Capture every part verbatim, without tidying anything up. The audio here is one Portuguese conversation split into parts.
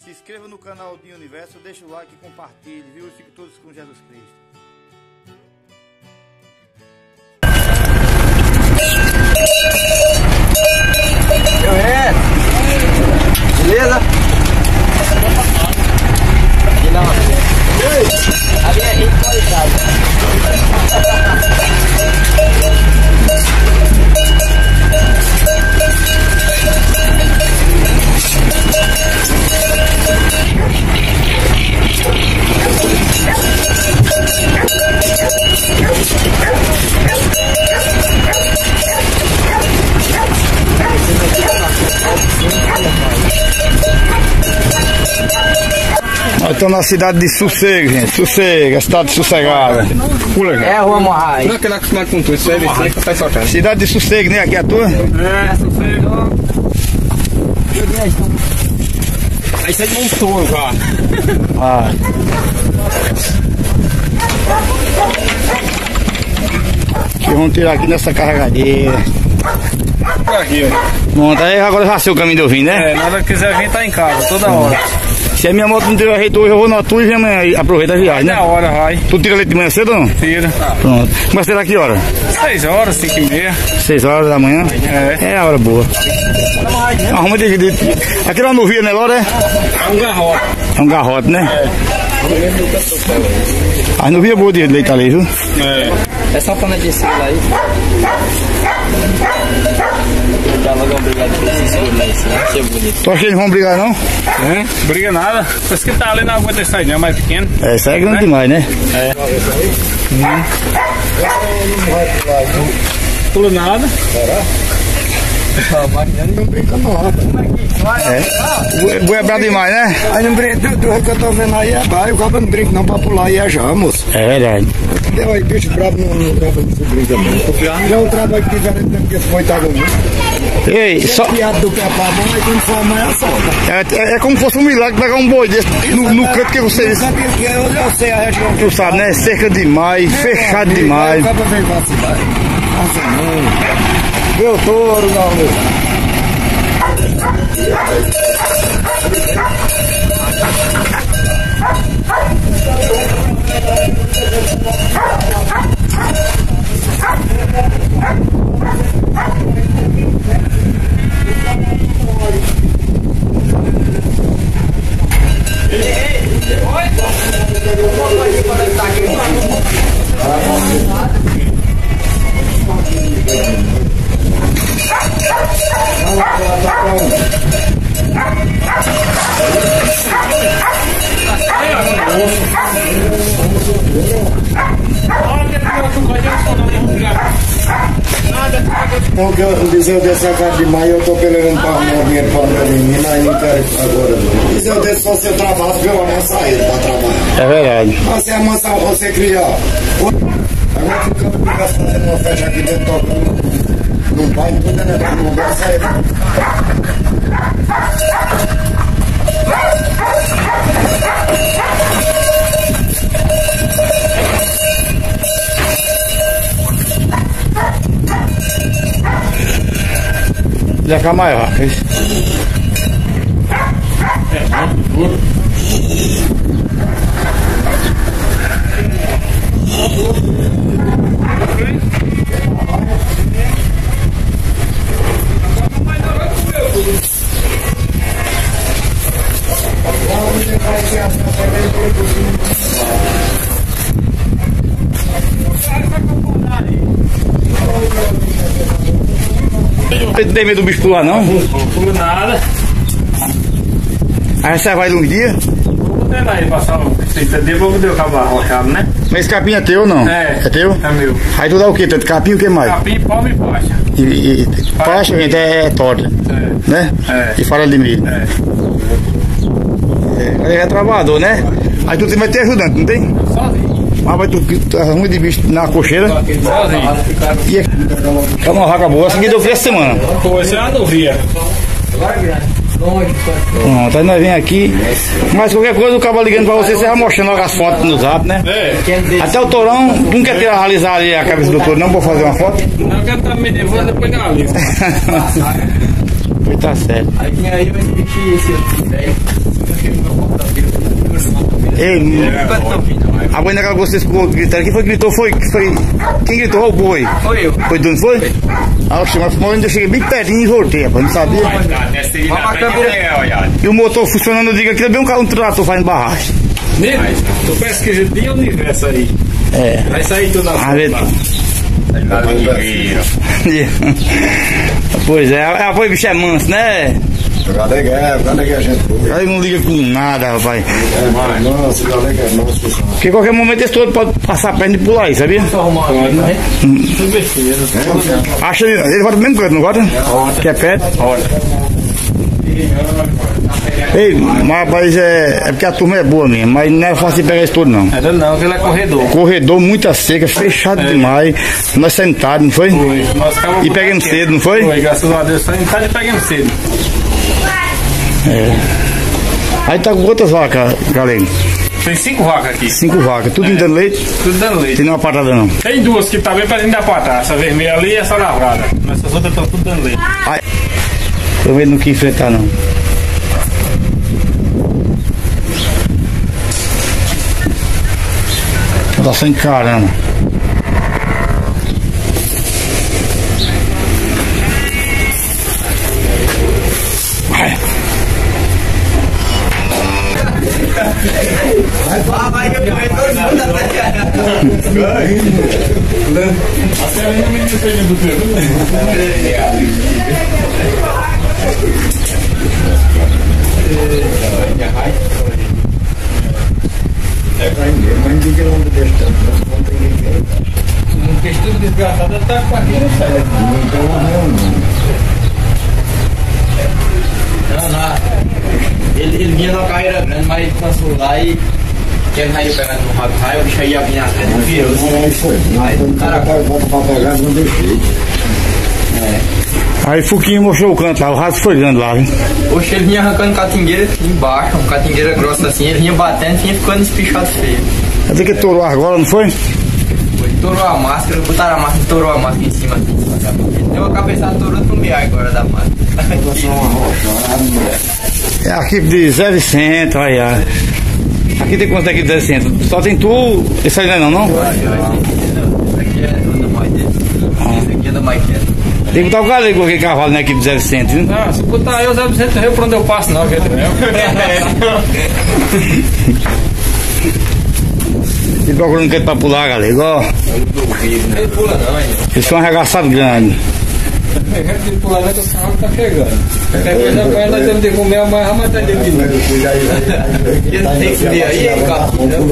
Se inscreva no canal do Universo, deixa o like e compartilhe, viu? E fiquem todos com Jesus Cristo. É. Beleza? Aqui não. Ali é rico qualidade. Nós estamos na cidade de Sossego, gente. Sossego, a cidade sossegada. Pula, gente. É a Rua Morrais. Não é que ele é acostumado com tudo, isso é você que tá soltando. Cidade de Sossego, né? Aqui é a tua? É, Sossego. Aí sai de um touro, cara. Ah. Que vamos tirar aqui nessa carregadeira. Aqui, ó. Pronto, aí agora já sei o caminho de eu vim, né? É, nada que quiser vir, tá em casa, toda hora. Se a minha moto não tiver jeito hoje, eu vou na tua e amanhã e aproveita a viagem, né? Na hora, vai. Tu tira leite de manhã cedo ou não? Tira. Pronto. Mas será que hora? Seis horas, cinco e meia. Seis horas da manhã? É. É a hora boa. Arruma de... de... Aqui é uma nuvia, né, Laura? É um garrote. É um garrote, né? As nuvias boas de leite ali, viu? É. É só pra não descer lá aí. Dá logo uma brigada com esses bonecos, né? Achei bonito. Tu acha que eles vão brigar, não? É, briga nada. Parece que tá ali na aguenta esse aí, não é mais pequeno. É, isso aí é grande, né? Demais, né? É. Hum. Pula nada. Não brinca não, rapaz. É. Boi é brabo demais, né? Aí não brinca, do, do que eu tô vendo aí é bairro, o cara não brinca não pra pular aí é já, moço. É verdade. Deu aí, bicho brabo não, não, não brinca não. Já o trabalho que fizeram tempo que esse boi tava muito. Ei, só... Piado do pé pra mão, aí quando for amanhã solta. É, é, é como se fosse um milagre pegar um boi desse no, no canto que você... Sabe que eu, eu sei a região que Tu sabe, né? Cerca demais, fechado demais. Aí o cara veio vacilar. Nossa, não. Meu touro, não, meu. Porque eu dizer desse agora de maio, eu tô pelejando pra arrumar dinheiro pra minha menina, aí não quero agora não. Dizer desse, se você trabalha, eu não sair pra trabalhar. É verdade. Você é mansão, você criar. Agora fica obrigado fazendo uma festa aqui dentro, tocando. Não vai, tudo é negócio, não vai sair. Já cá maior. Não tem medo do bicho pular, não? Não pula nada. Aí você vai uns dias? Vou tentar aí passar uns trinta dias pra poder acabar arrochado, né? Mas esse capim é teu ou não? É. É teu? É meu. Aí tu dá o quê? Tanto capim o que mais? Capim, palma e faixa. E, e, e faixa, gente, é, é torta. É. Né? É. E farelo de milho. É. É, aí é trabalhador, né? Aí tu vai ter ajudante, não tem? Sozinho. Mas vai tu, tu arruma de bicho na cocheira. Sozinho. E aqui, é uma raca boa, essa aqui deu essa semana. Pô, esse é uma novia. Pronto, aí nós vem aqui. Mas qualquer coisa o cabo ligando pra você, você vai mostrando logo as fotos no zap, né? É. Até o Tourão, tu não quer ter realizar ali a cabeça do touro, não, pra fazer uma foto? Não quero estar me levando depois da lista. Tá certo. Aí quem aí vai ter que esse velho. Ei, a boi naquela você ficou gritando. Quem foi que gritou? Foi, foi. Quem gritou? O boi. Foi eu. Foi tu, não foi? Foi. Ah, mas eu cheguei bem pertinho e voltei, rapaz. Não sabia. E o motor funcionando, eu digo aqui, bem um carro, um trator fazendo barragem. Tu pesquisa de universo aí. É. Vai sair tudo na frente. Pois é, a boi bicho é manso, né? Galega é, galega é gente boa. Aí não liga com nada, rapaz. É, nossa, galega é nossa, pessoal. Porque qualquer momento esse todo pode passar a perna e pular aí, sabia? Pode, né? Tudo besteira. Acha ele, ele volta do mesmo canto, não volta? Que é perto? Olha. Ei, mas rapaz, é, é porque a turma é boa mesmo, mas não é fácil de pegar isso tudo não. Era não, que ele é corredor. Corredor, muita seca, fechado É. demais. Nós sentados, não foi? Foi. Nós E pegamos cedo, não foi? Foi, graças a Deus. Sentado e pegamos cedo. É. Aí tá com quantas vacas, galera? Tem cinco vacas aqui. Cinco vacas, tudo dando leite? Tudo dando leite. Tem nenhuma patada não. Tem duas que tá bem pra dentro da patada. Essa vermelha ali e essa lavrada. Essas outras estão tudo dando leite. Ai, eu mesmo não quis enfrentar não. Tá só encarando. Ai. Ah, vai que eu correr todo mundo até. Até ali no meio do treino do Mas ninguém não deixa tanto, não tem ninguém. Não fez tudo desgraçado, tá com a vida séria. Não, não. Ele, ele vinha numa carreira grande, mas ele cansou lá e quem saiu pegando no raio, raio, o bicho aí ia vir na frente, virou. Aí foi. Aí o cara volta pra pegar, não deixei. Aí Fuquinho mostrou o canto lá, o rato foi grande lá, viu? Oxe, ele vinha arrancando catingueira aqui embaixo, uma catingueira grossa assim, ele vinha batendo e vinha ficando espichado feio. Até que torou agora, não foi? Foi, torou a máscara, botaram a máscara, torou a máscara em cima assim. Deu uma cabeçada, torou no meio agora da máscara. É aqui de Zé Vicente, olha. Aqui tem quanto aqui de Zé Vicente? Só tem tu, esse aí não é não, não? Esse aqui é do mais dele. Esse aqui é do mais dele. Tem que botar o galego aqui cavalo, né, aqui de Zé Vicente, viu? Não, se botar eu, Zé Vicente, eu por onde eu passo, não, gente. E procurando canto pra pular, galego, ó. Ele pula não, hein? Eles são arregaçados grandes. Ele pula lá que o carro tá chegando. Qualquer coisa com ela, nós temos de comer, mas vamos até de mim. Ele tem que ver aí, hein, cara?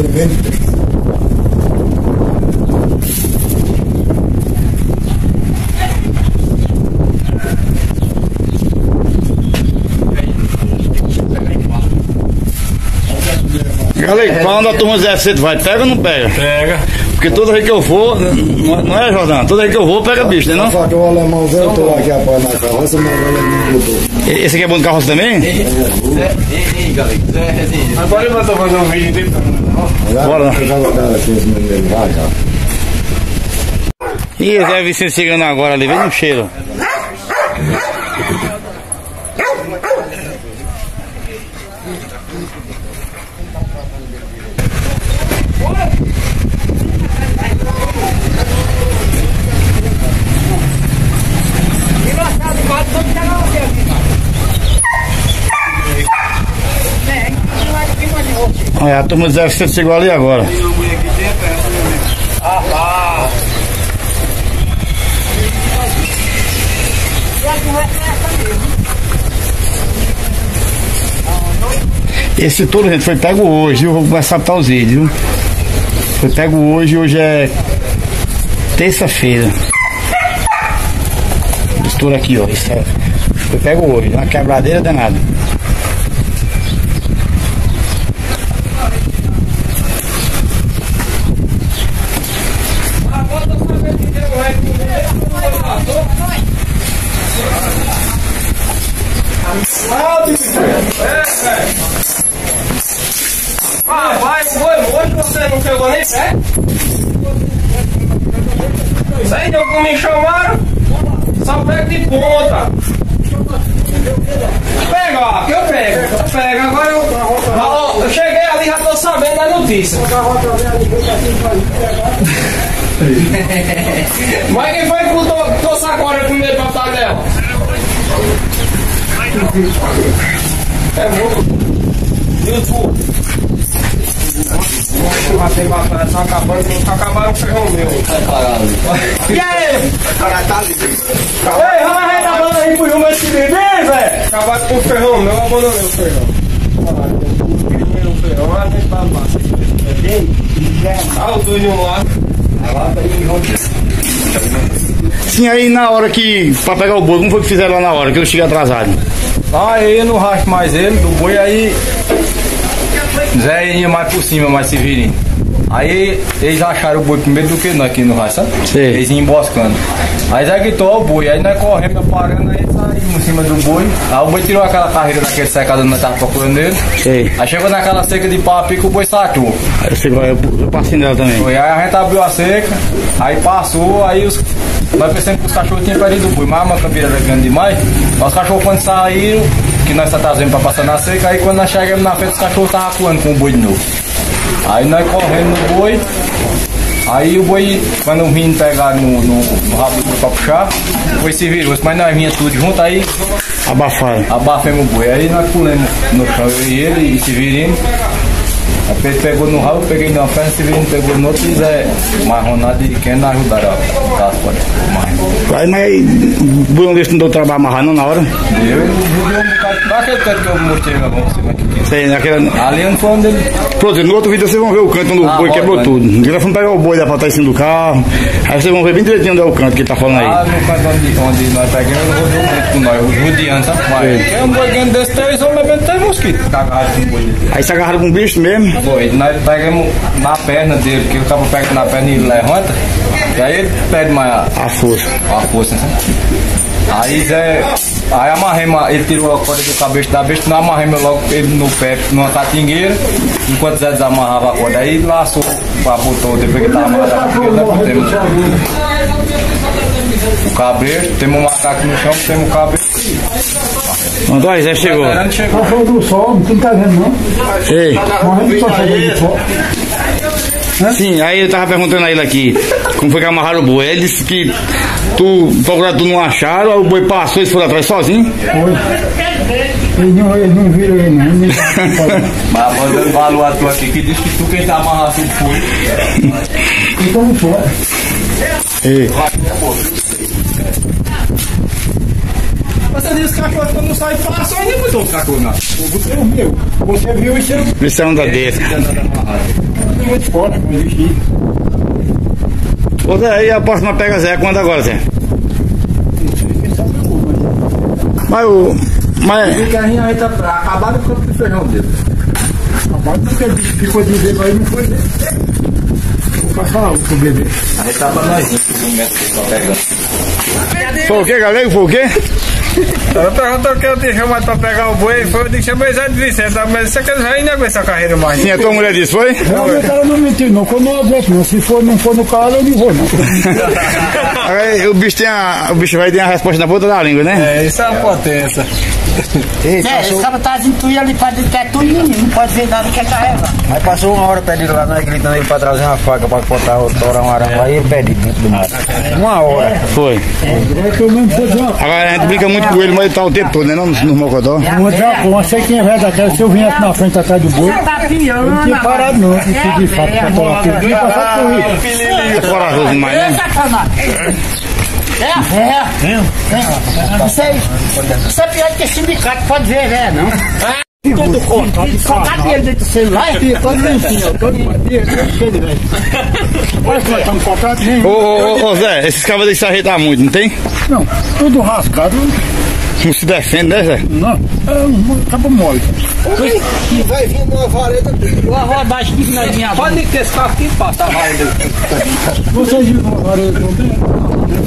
Galego, pra onde a turma Zé Vicente vai, pega ou não pega? Pega. Porque toda vez que eu for, não, não é, Jordão? Toda vez que eu vou, pega bicho, né não? Só que o alemão veio, eu tô lá aqui apoio na carroça, mas ele não mudou. Esse aqui é bom de carroça também? Ei, ei, galera, Zé Resenha. Agora ele vai fazer um vídeo dele. Bora lá. Eu já vou dar aqui os meninos, vai, cara. Ih, o Zé Vicente chegando agora ali, vem no cheiro. Olha, a turma do Zé Vicente chegou ali agora. Esse touro, gente, foi pego hoje, eu vou começar a botar os vídeos, viu? Foi pego hoje, hoje é terça-feira. Esse touro aqui, ó, isso é, foi pego hoje, uma quebradeira danada. Ah, vai, foi, hoje você não pegou nem pé? Sai, deu como me chamaram, só pega de ponta. Pega, ó, que eu pego, eu pego, agora eu, ó, eu cheguei ali, já tô saindo. sabendo da notícia. Mas quem foi que trouxe agora primeiro pra Tadel? É muito. YouTube. Matei batalha, só acabando, só acabaram o ferrão meu. E aí? Ei, vamos arredar a banda aí pro rumo esse bebê, velho. Acabaram com o ferrão meu, eu abandonei o ferrão. Primeiro o ferrão, a gente tá lá. Ah, o doido lá. Sim, aí na hora que, pra pegar o boi, como foi que fizeram lá na hora, que eu cheguei atrasado? Aí eu não racho mais ele, do boi, aí Zé ia mais por cima, mais se virem. Aí eles acharam o boi primeiro do que nós aqui no racho, sabe? Sim. Eles iam emboscando. Aí Zé gritou o boi, aí nós corremos, parando, aí saímos em cima do boi. Aí o boi tirou aquela carreira daquele secador que nós tava procurando ele. Sim. Aí chegou naquela seca de papi que o boi satou. Aí você eu, eu passei nela também. Foi, aí a gente abriu a seca, aí passou, aí os, nós pensamos que os cachorros tinham perdido o boi, mas a mancabeira era grande demais. Os cachorros quando saíram, que nós estávamos trazendo para passar na seca, aí quando nós chegamos na frente os cachorros estavam atuando com o boi de novo. Aí nós correndo no boi, aí o boi, quando o menino pegar no, no, no rabo do boi para puxar, o boi se virou, mas nós vinha tudo junto, aí abafaram. Abafemos o boi, aí nós pulamos no chão, eu e ele, e se virimos. Aí ele pegou no rabo, eu peguei na perna, se virou, pegou no outro e Zé marronado e quem não ajudaram a dar as portas. Aí, mas o boi desse não deu trabalho amarrar não na hora? Eu joguei um bocado para aquele canto que eu mostrei na mão, você vai que Sei, naquela... ali não foi onde ele. Pronto, no outro vídeo vocês vão ver o canto onde o Ah, boi quebrou vai. tudo. Nós vamos pegar o boi lá pra trás em cima do carro. Aí vocês vão ver bem direitinho onde é o canto que ele tá falando aí. Ah, no canto onde, onde nós pegamos, eu rodei o canto com nós, o judiando, sabe? Mas é um boi grande desse, três homens bebendo três mosquitos. Cagaram com o boi dele. Aí se agarraram com o bicho mesmo. Foi, nós pegamos na perna dele, que o cabo pega na perna e ele levanta, e aí ele perde mais a, A força. a força, né? Aí Zé, aí amarremos, ele tirou a corda do cabeça da besta, nós amarremos logo ele no pé, numa catingueira, enquanto Zé desamarrava a corda, aí laçou, botou, depois que ele estava amarrado, nós botamos o cabresto, temos um macaco no chão, temos o cabresto. Pronto, aí Zé chegou. O chegou. Passou do sol, não tá vendo não. Ei. Morrendo de passar do sol. Sim, aí eu tava perguntando a ele aqui como foi que amarraram o boi. Ele disse que tu procuraram, tu não acharam, aí o boi passou e eles foram atrás sozinho. Foi. Eles não, eles não viram ele não. Ele não Mas a banda valor a tua aqui, que diz que tu quem tá amarrado tudo foi. então fora. Ei. Você disse que a coisa não sai fácil, aí nem botou o cachorro não. Você viu? Você viu isso? Isso é onda desse. Muito fora, não existe. Ô Zé, aí a próxima pega Zé, quando agora, Zé? Mas o... Mas... O carrinho aí tá pra acabar com o campo de feijão dele. Rapaz, porque ele ficou dizendo aí, não foi dele. Vou passar pro bebê. A gente tava nós, um metro que tá pegando. Foi o quê, galego? Foi o quê? Ela perguntou que eu te chamado pra pegar o boi, foi, eu disse, chamei Zé de Vicente, mas você quer dizer, ainda com essa carreira mais. Sim, a tua mulher disse, foi? Realmente ela não mentiu, não. Quando eu aguento, não. Se for, não for no carro, eu não vou, não. Aí o bicho tem a... O bicho vai ter a resposta na ponta da língua, né? É, isso é uma potência. Ei, É, esse cara tá dizendo tu ia ali pra dentro, que é tudo menino, não pode ver nada que é carregar. Aí passou uma hora pedindo lá, nós gritando ele pra trazer uma faca pra cortar o torar um arame lá e ele pede dentro do mato. Uma hora. Foi. agora que eu mesmo vou dizer uma Agora a gente brinca muito com ele, mas ele tá o tempo todo, né? Não no Mocodó. Vou dizer uma coisa, não sei quem é velho daquela, se eu viesse na frente atrás do boi, Você tá eu piando, não tinha parado não, não tinha de fato pra falar aquilo. Eu tinha passado por isso. É corajoso demais, É né? sacanagem. É, é. Isso aí, isso é pior do que sindicato, pode ver, né? Não. Tudo cortado. Cortado dele dentro do celular. Todo mentinho, todo mentinho, cheio de velho. Olha que nós estamos cortados, nem. Ô, ô, ô, ô, Zé, esses cabos aí se arretam muito, não tem? Não, tudo rasgado. Não se defende, né, Zé? Não, é um cabo mole. Vai vir uma vareta. Uma rodagem que nós vinha. Pode ter esse carro aqui passa a raia dele. Vocês viram uma vareta ontem?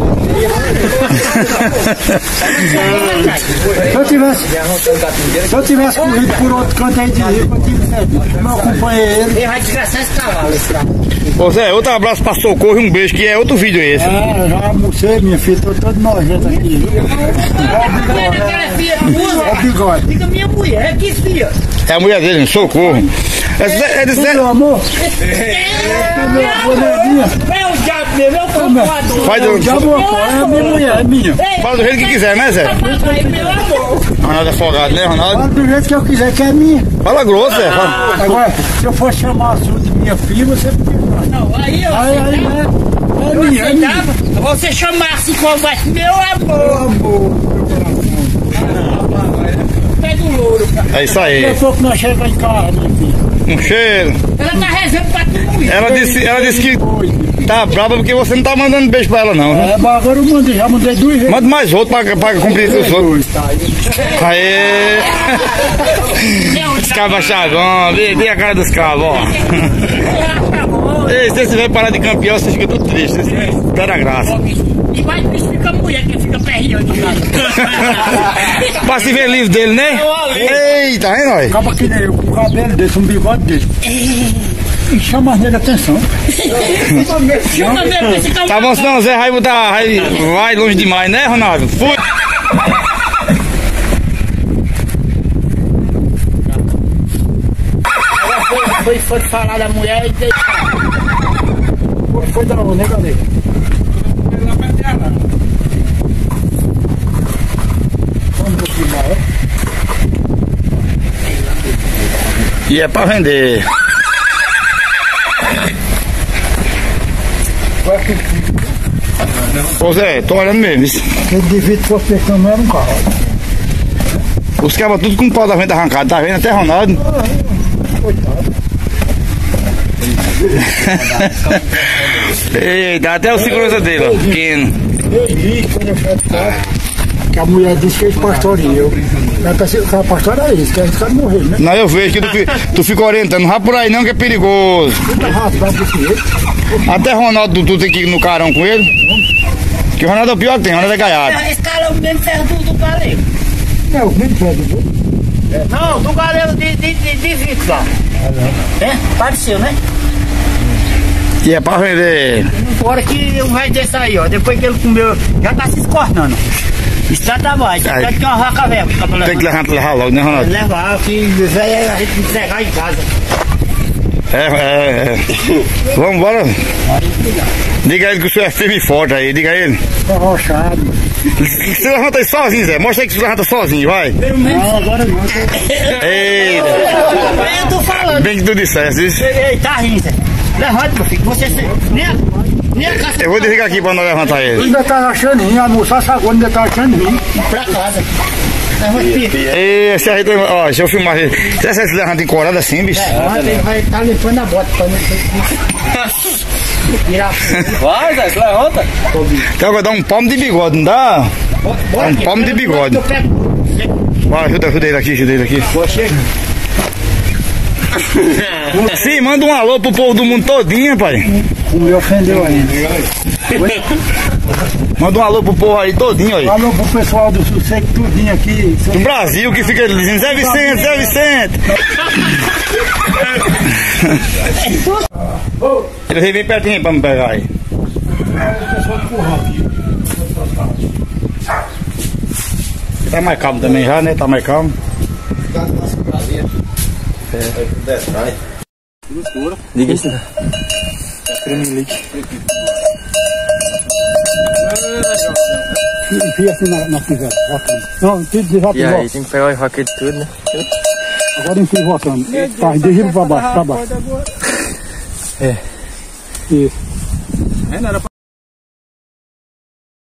Se eu tivesse, se eu tivesse corrido por outro canto aí de rio, eu tive certo. Não acompanhei ele. Ele vai desgraçar esse cavalo, esse carro. Ô, Zé, outro abraço pra Socorro e um beijo, que é outro vídeo esse. Ah, já almocei, minha filha, tô todo nojento aqui. Aquela filha tua, Ó o bigode. fica minha mulher, que filha. É a mulher dele, Socorro. É de Meu amor. É o diabo mesmo, é o computador. Faz do... Diabo, é a minha mulher, é minha. Faz do jeito que quiser, né, Zé? Meu amor. Ronaldo é folgado, né, Ronaldo? Fala do jeito que eu quiser, que é minha. Fala grosso, Zé. Fala. Agora, se eu for chamar a sua de minha filha, você fica. Não, aí eu Aí, aí, é, é minha, é minha. aceitava. Você chamasse como assim, meu amor. Amor. Pega o louro, cara. É isso Daqui a aí. pouco nós chegamos em casa, minha filha. Um cheiro. Ela tá rezando pra tu morrer. Ela disse, ela disse que tá brava porque você não tá mandando beijo pra ela, não. Né? É, mas agora eu mandei, já mandei duas vezes. Manda mais outro pra, pra cumprir os outros. Aê! Os cabos chavão, vê, vê a cara dos cabos, ó. Ei, se você vai parar de campeão, você fica tudo triste. Espera a graça. E vai fica mulher que fica perreando de lado. Pra se ver livre dele, né? Eita, hein, nós? Acaba que nem eu, com o cabelo desse, um bigode desse. E chama nele a atenção. Chama mesmo esse Tá bom, senão o Zé vai botar. Vai, vai longe demais, né, Ronaldo? Fui! Foi, foi falar da mulher e deu. Foi, foi da onde, né, galera? E é pra vender. Ô Zé, tô olhando mesmo. Isso. Aquele de vidro fosse fechando, não era um carro. Os cabos tudo com o pau da venda arrancado, tá vendo? Até Ronaldo. Eita, até o segurança dele, ó, pequeno. Que a mulher disse que eles pastoreiam. O pastor era isso, que a gente sabe morrer, né? Não, eu vejo que tu, fi- tu fica orientando, não vai por aí não que é perigoso. Fica rasgado desse jeito. Até Ronaldo, tu, tu tem que ir no carão com ele. Que o Ronaldo é o pior que tem, o Ronaldo é gaiado. Esse cara é o mesmo ferro do, do galego. É, o mesmo pé do Não, do galego de, de, de, de vidro lá. É? Pareceu, né? E é pra vender. Fora que um vai desse aí, ó. Depois que ele comeu, já tá se escornando. Isso dá trabalho, isso Aí. dá que uma vaca velha. Tem que levar, levar logo, né, Ronaldo? Levar, que velho a gente entregar em casa. É, é, é. Vamos embora. Diga a ele que o senhor é firme e forte aí, diga a ele. Tá rochado. Você levanta aí sozinho, Zé. Mostra aí que você levanta sozinho, vai. Não, agora não. Eita. Eu tô falando. Bem que tu disseste isso. Ei, tá rindo, Zé. Levanta, meu filho. Você se... nem, a, nem a casa Eu vou desligar aqui pra não levantar ele. Ainda tá achando ruim, a moça sagou, ainda tá achando ruim. pra casa. Levanta, filho. Esse aí, ó, deixa eu filmar. Você se levanta encorado assim, bicho? Levanta, ele vai estar tá limpando a bota pra não tirar. Vai, Zé, se levanta. Então vai dar um palmo de bigode, não dá? Bora, Um palmo de bigode. eu pego. Vai, ajuda, ajuda ele aqui, ajuda ele aqui. Sim, manda um alô pro povo do mundo todinho, pai. O meu ofendeu ainda. Manda um alô pro povo aí todinho aí. Falou pro pessoal do Sossego tudinho aqui. Do Brasil que fica dizendo Zé Vicente, Zé Vicente. Ele veio bem pertinho pra me pegar aí. Tá mais calmo também já, né? Tá mais calmo. Diga isso. Enfia assim na, na pisada, voltando. Não, tem que desviar E pro aí, volta. tem que pegar o raquete tudo, né? Agora enfia voltando. Tá, derriba pra baixo, pra baixo. É. Isso.